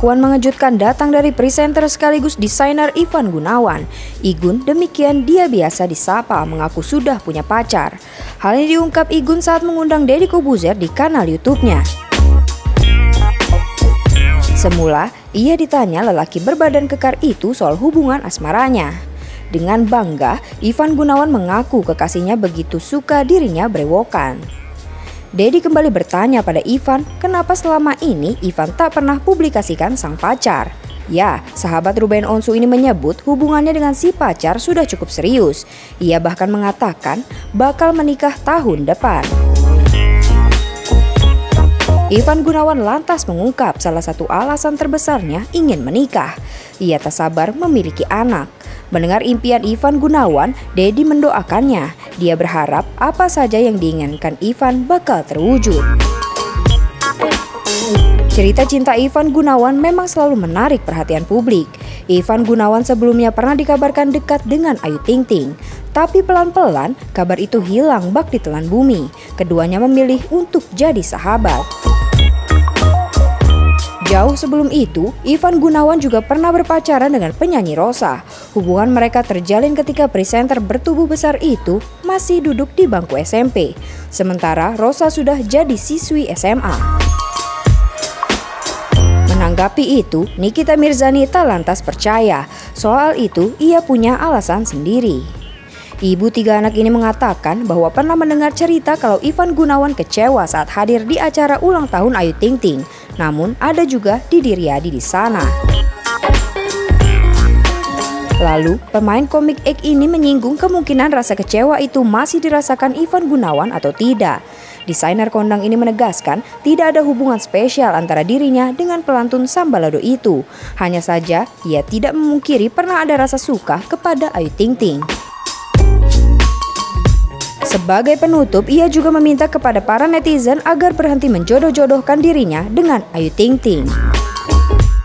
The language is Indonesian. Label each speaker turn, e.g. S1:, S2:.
S1: Pengakuan mengejutkan datang dari presenter sekaligus desainer Ivan Gunawan. Igun, demikian dia biasa disapa, mengaku sudah punya pacar. Hal ini diungkap Igun saat mengundang Deddy Corbuzier di kanal YouTube-nya. Semula, ia ditanya lelaki berbadan kekar itu soal hubungan asmaranya. Dengan bangga, Ivan Gunawan mengaku kekasihnya begitu suka dirinya brewokan. Deddy kembali bertanya pada Ivan, kenapa selama ini Ivan tak pernah publikasikan sang pacar. Ya, sahabat Ruben Onsu ini menyebut hubungannya dengan si pacar sudah cukup serius. Ia bahkan mengatakan bakal menikah tahun depan. Ivan Gunawan lantas mengungkap salah satu alasan terbesarnya ingin menikah. Ia tak sabar memiliki anak. Mendengar impian Ivan Gunawan, Deddy mendoakannya. Dia berharap apa saja yang diinginkan Ivan bakal terwujud. Cerita cinta Ivan Gunawan memang selalu menarik perhatian publik. Ivan Gunawan sebelumnya pernah dikabarkan dekat dengan Ayu Ting Ting. Tapi pelan-pelan kabar itu hilang bak ditelan bumi. Keduanya memilih untuk jadi sahabat. Jauh sebelum itu, Ivan Gunawan juga pernah berpacaran dengan penyanyi Rosa. Hubungan mereka terjalin ketika presenter bertubuh besar itu masih duduk di bangku SMP. Sementara Rosa sudah jadi siswi SMA. Menanggapi itu, Nikita Mirzani tak lantas percaya. Soal itu, ia punya alasan sendiri. Ibu 3 anak ini mengatakan bahwa pernah mendengar cerita kalau Ivan Gunawan kecewa saat hadir di acara ulang tahun Ayu Ting Ting. Namun ada juga Didi Riyadi di sana. Lalu, pemain komik X ini menyinggung kemungkinan rasa kecewa itu masih dirasakan Ivan Gunawan atau tidak. Desainer kondang ini menegaskan tidak ada hubungan spesial antara dirinya dengan pelantun Sambalado itu. Hanya saja, ia tidak memungkiri pernah ada rasa suka kepada Ayu Ting Ting. Sebagai penutup, ia juga meminta kepada para netizen agar berhenti menjodoh-jodohkan dirinya dengan Ayu Ting Ting.